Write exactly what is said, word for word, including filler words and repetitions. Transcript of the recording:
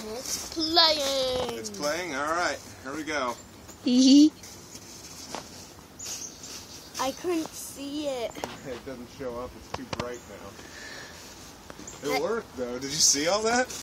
It's playing. It's playing? Alright, here we go. I couldn't see it. It doesn't show up, it's too bright now. It worked though, did you see all that?